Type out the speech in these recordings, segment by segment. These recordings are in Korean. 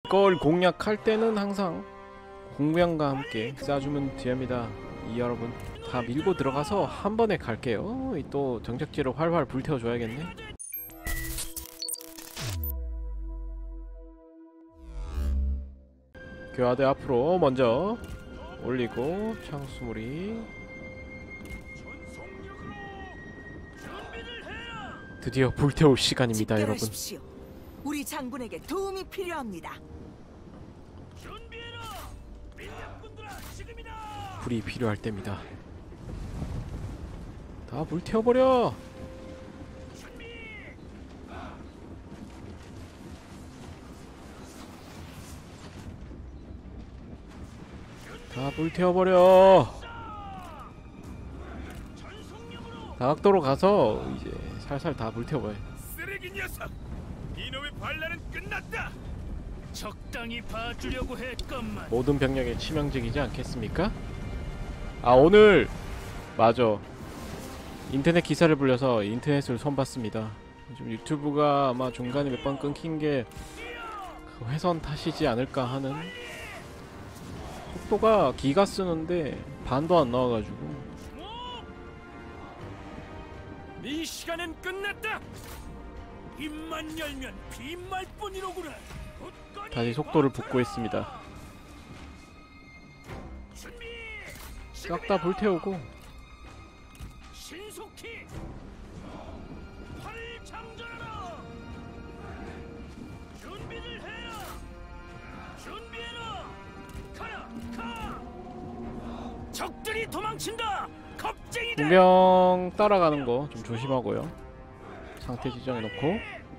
이걸 공략할 때는 항상 공명과 함께 쏴주면 됩니다. 이 여러분 다 밀고 들어가서 한 번에 갈게요. 또 정적지를 활활 불태워줘야겠네. 교화대 앞으로 먼저 올리고 창수무리 드디어 불태울 시간입니다, 여러분. 우리 장군에게 도움이 필요합니다. 불이 필요할 때입니다. 다 불태워버려! 다 불태워버려! 다각도로 가서 이제 살살 다 불태워버려. 쓰레기 녀석! 이놈의 반란은 끝났다! 적당히 봐주려고 했건만. 모든 병력에 치명적이지 않겠습니까? 아, 오늘 맞아, 인터넷 기사를 불려서 인터넷을 손봤습니다. 좀 유튜브가 아마 중간에 몇 번 끊긴게 그 회선 탓이지 않을까 하는. 속도가 기가 쓰는데 반도 안 나와가지고. 네 시간은 끝났다. 입만 열면 빈말뿐이로구나. 다시 속도를 붓고 있습니다. 싹 다 불태우고. 신속히 활을 장전하라. 준비를 해라. 준비해라. 가라. 가. 적들이 도망친다. 겁쟁이들. 분명 따라가는 거 좀 조심하고요. 상태 지정해놓고.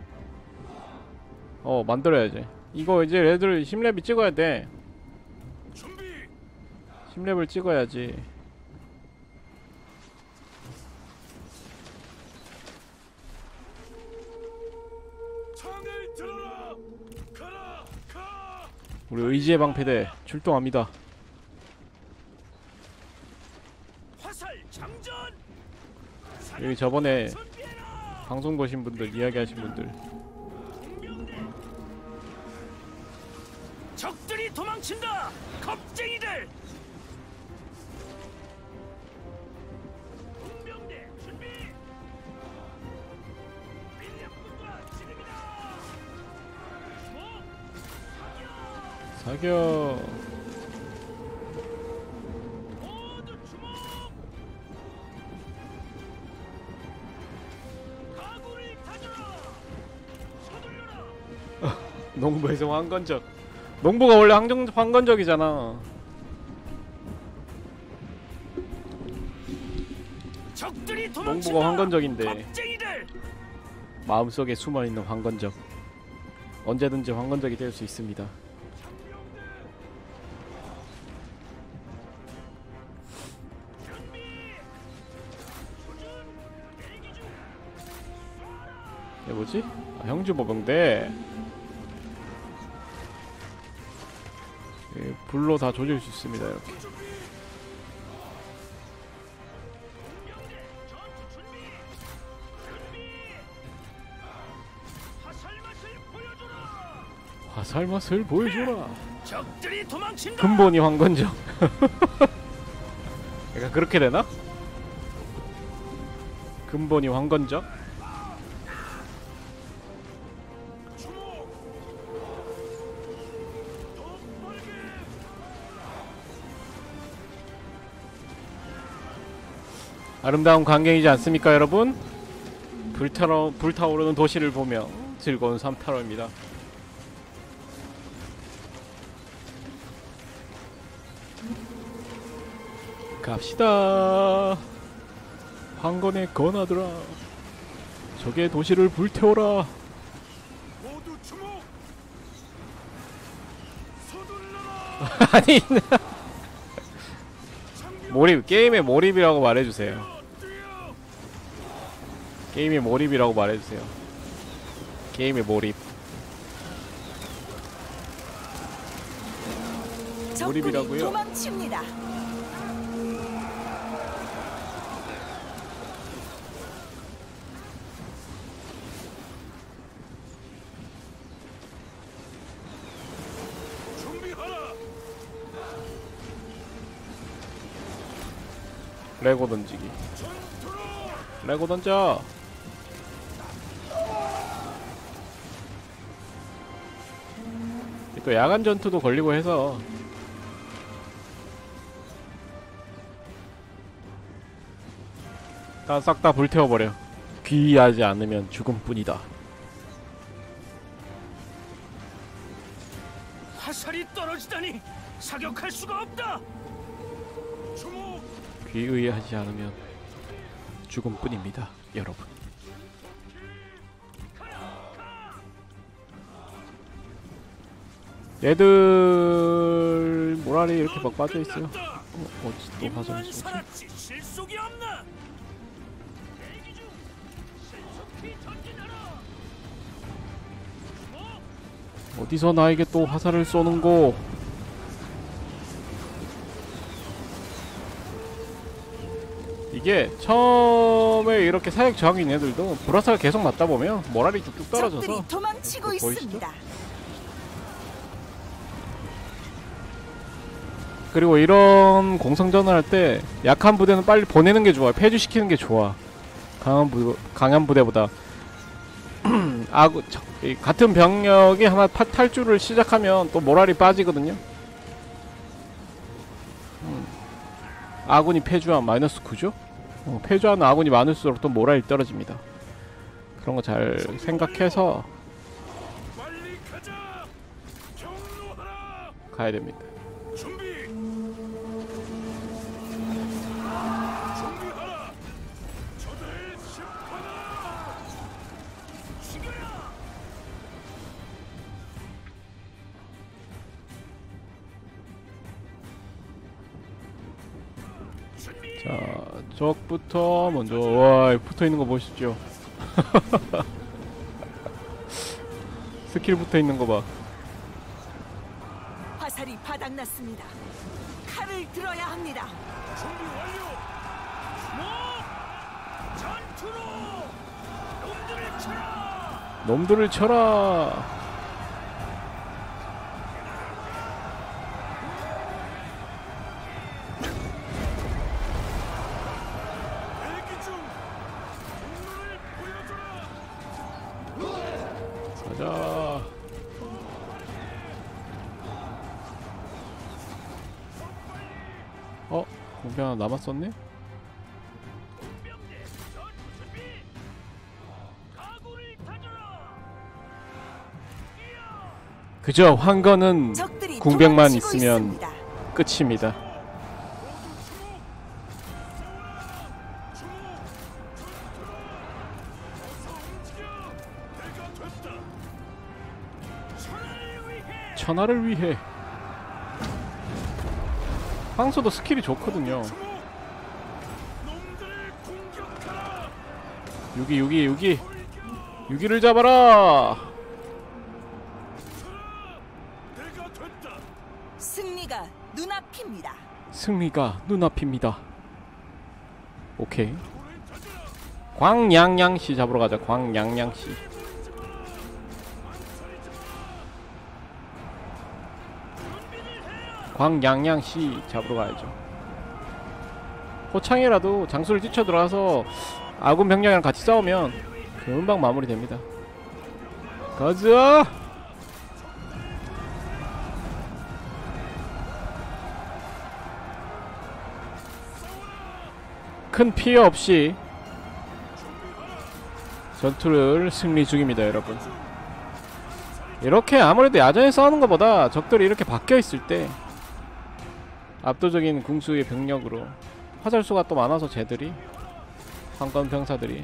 만들어야지. 이거 이제 애들 10렙이 찍어야 돼. 10렙을 찍어야지. 우리 의지의 방패대 출동합니다. 여기 저번에 방송 보신 분들, 이야기하신 분들. 적들이 도망친다. 겁쟁이들. 공병대 준비. 밀렵군과 지금이다. 사격. 모두 주목. 가구를 가져라. 서둘러라. 농부에서 황건적. 농부가 원래 황건적이잖아. 농부가 황건적인데 마음속에 숨어있는 황건적. 언제든지 황건적이 될 수 있습니다. 이게 뭐지? 아, 형주보병대. 불로 다 조질 수 있습니다. 이렇게. 화살 맛을 보여줘라. 적들이 도망친다. 근본이 황건적. 약간 그렇게 되나? 근본이 황건적? 아름다운 광경이지 않습니까, 여러분? 불타오르는 도시를 보며 즐거운 삼타로입니다. 갑시다. 황건에 건하더라. 적의 도시를 불태워라. 모두 주목. 아니, 몰입, 게임의 몰입이라고 말해주세요. 게임의 몰입이라고 말해주세요. 게임의 몰입. 몰입이라고요? 도망칩니다. 레고 던지기. 레고 던져. 또 야간 전투도 걸리고 해서 다 싹 다 불태워버려. 귀의하지 않으면 죽음뿐이다. 화살이 떨어지다니 사격할 수가 없다. 주목. 귀의하지 않으면 죽음뿐입니다, 여러분. 얘들 모랄이 이렇게 막 빠져있어요. 어디 또 화살을 쏘지? 살았지 실속이 없나? 대기 중. 신속히 전진하라. 어디서 나에게 또 화살을 쏘는고? 이게 처음에 이렇게 사격 저항인 애들도 불화살을 계속 맞다 보면 모랄이 쭉쭉 떨어져서 적들이 도망치고 보이시죠? 있습니다. 그리고 이런 공성전을 할 때 약한 부대는 빨리 보내는 게 좋아. 폐주시키는 게 좋아. 강한 부대보다. 같은 병력이 하나 탈주를 시작하면 또 모랄이 빠지거든요. 아군이 폐주한 마이너스 9죠? 폐주하는 아군이 많을수록 또 모랄이 떨어집니다. 그런 거 잘 생각해서 빨리 가자. 경로하라. 가야 됩니다. 준비. 준비하라. 저들을 심판하라. 죽여라. 준비. 자, 적부터 먼저. 와, 붙어있는 거 보십시오. 스킬 붙어있는 거 봐. 화살이 바닥났습니다. 칼을 들어야 합니다. 준비 완료. 전투로. 놈들을 쳐라. 놈들을 쳐라. 대기 중. 분노를 보여줘라. 가자. 공병 하나 남았었네? 공병대 전투 준비. 가구를 다져라. 그저 황건은 적들이 궁병만 도망치고 있으면 있습니다. 끝입니다. 천하를 위해. 황소도 스킬이 좋거든요. 유기를 잡아라. 승리가 눈앞입니다. 승리가 눈앞입니다. 오케이. 광양양씨 잡으러 가자. 광양양씨. 광양양씨 잡으러 가야죠. 호창이라도 장수를 뛰쳐들어와서 아군 병력이랑 같이 싸우면 금방 마무리됩니다. 가자! 큰 피해 없이 전투를 승리 중입니다, 여러분. 이렇게 아무래도 야전에 싸우는 것보다 적들이 이렇게 바뀌어있을 때 압도적인 궁수의 병력으로 화살수가 또 많아서 쟤들이 황건 병사들이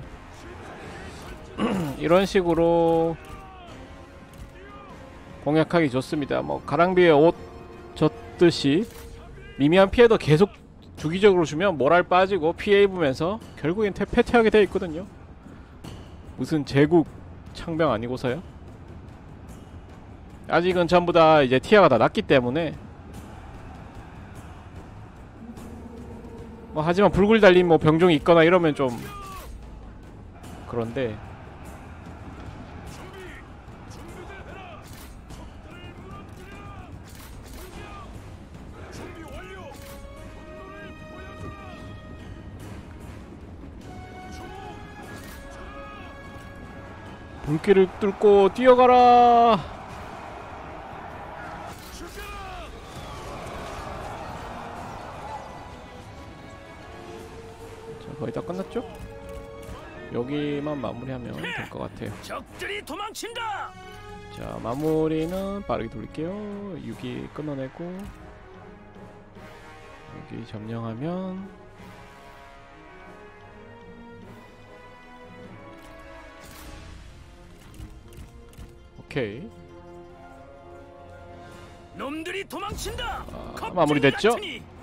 이런 식으로 공략하기 좋습니다. 뭐 가랑비에 옷 젖듯이 미미한 피해도 계속 주기적으로 주면 모랄 빠지고 피해 입으면서 결국엔 패퇴하게 되어 있거든요. 무슨 제국 창병 아니고서요. 아직은 전부 다 이제 티아가 다 났기 때문에 뭐 하지만 불굴 달린 뭐 병종이 있거나 이러면 좀 그런데 물길을 뚫고 뛰어가라. 죽여라. 자, 거의 다 끝났죠? 여기만 마무리하면 될 것 같아요. 적들이 도망친다. 자, 마무리는 빠르게 돌릴게요. 6기 끊어내고 여기 점령하면 오케이. 놈들이 도망친다. 마무리됐죠? 겁쟁이 같으니.